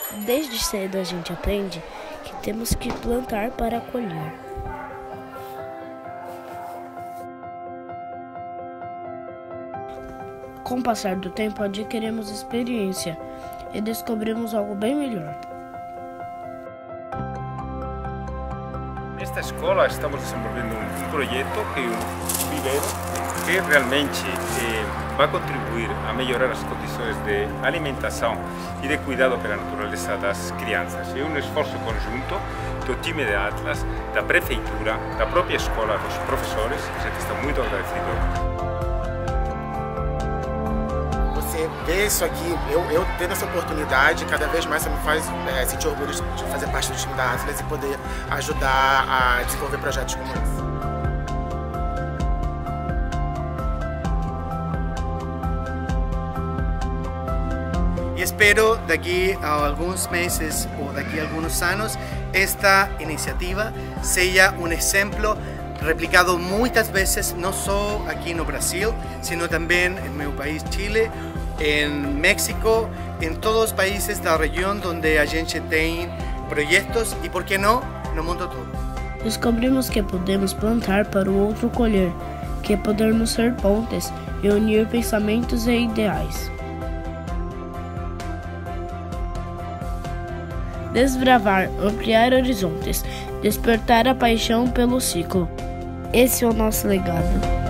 Desde cedo a gente aprende que temos que plantar para colher. Com o passar do tempo, adquirimos experiência e descobrimos algo bem melhor. Nesta escola estamos desenvolvendo um projeto que é um viveiro que realmente vai contribuir a melhorar as condições de alimentação e de cuidado pela natureza das crianças. É um esforço conjunto do time de Atlas, da prefeitura, da própria escola, dos professores. A gente está muito agradecido. Você vê isso aqui, eu tendo essa oportunidade, cada vez mais você me faz sentir orgulho de fazer parte do time da Atlas e poder ajudar a desenvolver projetos como esse. E espero daqui a alguns meses ou daqui a alguns anos esta iniciativa seja um exemplo replicado muitas vezes, não só aqui no Brasil, sino também no meu país Chile, em México, em todos os países da região onde a gente tem projetos e, por que não, no mundo todo. Descobrimos que podemos plantar para o outro colher, que podemos ser pontes e unir pensamentos e ideais. Desbravar, ampliar horizontes, despertar a paixão pelo ciclo. Esse é o nosso legado.